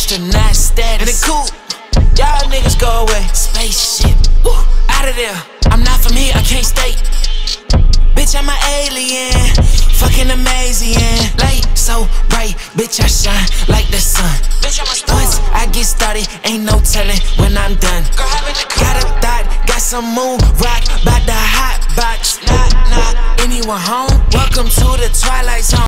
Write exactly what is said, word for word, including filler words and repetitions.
astronaut status. In the coupe, y'all niggas go away. Spaceship, woo, out of there. I'm not from here, I can't stay. Bitch, I'm an alien, fucking amazing. Light so bright, bitch, I shine like the sun. Bitch, I'm a star. Once I get started, ain't no telling when I'm done. Got a thought, got some moon rock, bout the hot box. Nah, nah, anyone home? Welcome to the Twilight Zone.